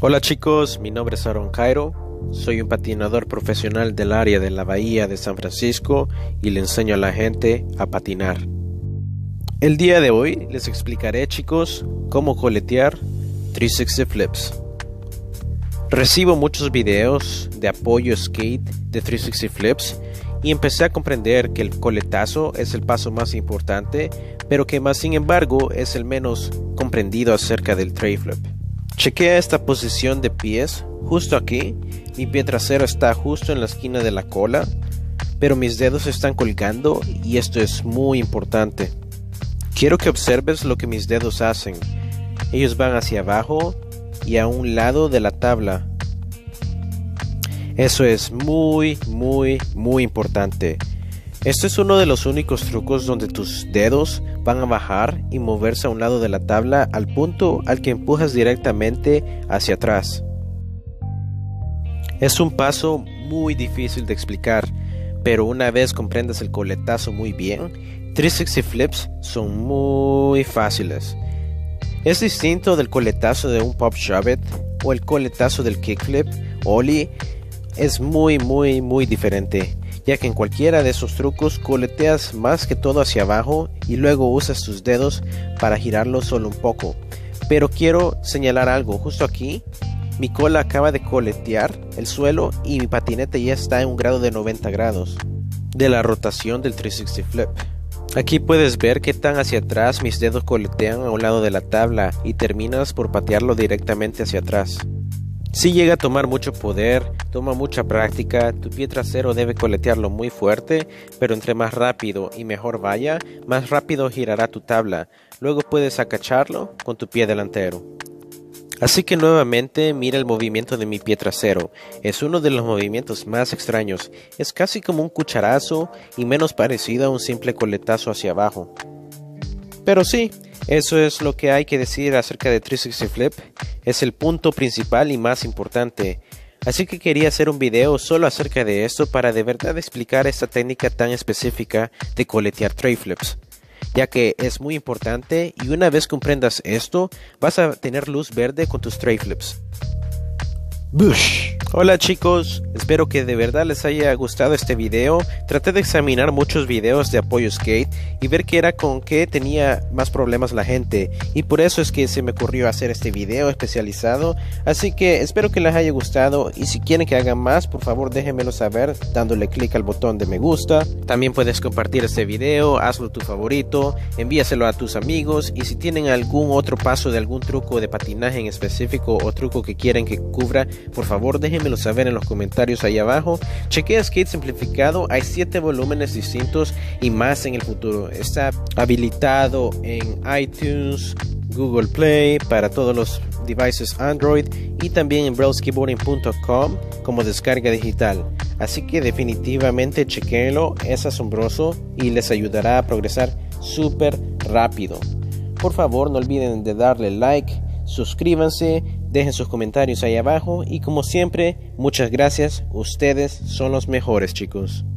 Hola chicos, mi nombre es Aaron Cairo, soy un patinador profesional del área de la Bahía de San Francisco y le enseño a la gente a patinar. El día de hoy les explicaré chicos cómo coletear 360 flips. Recibo muchos videos de apoyo skate de 360 flips y empecé a comprender que el coletazo es el paso más importante, pero que más sin embargo es el menos comprendido acerca del tray flip. Chequea esta posición de pies, justo aquí. Mi pie trasero está justo en la esquina de la cola, pero mis dedos están colgando y esto es muy importante. Quiero que observes lo que mis dedos hacen. Ellos van hacia abajo y a un lado de la tabla. Eso es muy importante. Este es uno de los únicos trucos donde tus dedos van a bajar y moverse a un lado de la tabla al punto al que empujas directamente hacia atrás. Es un paso muy difícil de explicar, pero una vez comprendas el coletazo muy bien, 360 flips son muy fáciles. Es distinto del coletazo de un pop shove it o el coletazo del kickflip, ollie. Es muy diferente, ya que en cualquiera de esos trucos coleteas más que todo hacia abajo y luego usas tus dedos para girarlo solo un poco. Pero quiero señalar algo, justo aquí mi cola acaba de coletear el suelo y mi patinete ya está en un grado de 90 grados de la rotación del 360 flip. Aquí puedes ver qué tan hacia atrás mis dedos coletean a un lado de la tabla y terminas por patearlo directamente hacia atrás. Si llega a tomar mucho poder, toma mucha práctica, tu pie trasero debe coletearlo muy fuerte, pero entre más rápido y mejor vaya, más rápido girará tu tabla. Luego puedes acacharlo con tu pie delantero. Así que nuevamente mira el movimiento de mi pie trasero. Es uno de los movimientos más extraños. Es casi como un cucharazo y menos parecido a un simple coletazo hacia abajo. Pero sí, eso es lo que hay que decir acerca de 360 flip. Es el punto principal y más importante. Así que quería hacer un video solo acerca de esto para de verdad explicar esta técnica tan específica de coletear tray flips, ya que es muy importante y una vez comprendas esto, vas a tener luz verde con tus tray flips. Bush. Hola chicos, espero que de verdad les haya gustado este video. Traté de examinar muchos videos de apoyo skate y ver qué era con qué tenía más problemas la gente, y por eso es que se me ocurrió hacer este video especializado. Así que espero que les haya gustado, y si quieren que haga más, por favor déjenmelo saber dándole clic al botón de me gusta. También puedes compartir este video, hazlo tu favorito, envíaselo a tus amigos, y si tienen algún otro paso de algún truco de patinaje en específico o truco que quieren que cubra, por favor déjenmelo saber en los comentarios ahí abajo. Chequea Skate Simplificado, hay 7 volúmenes distintos y más en el futuro. Está habilitado en iTunes, Google Play, para todos los devices Android, y también en browskeyboarding.com como descarga digital. Así que definitivamente chequenlo, es asombroso y les ayudará a progresar súper rápido. Por favor no olviden de darle like, suscríbanse, dejen sus comentarios ahí abajo y como siempre, muchas gracias, ustedes son los mejores chicos.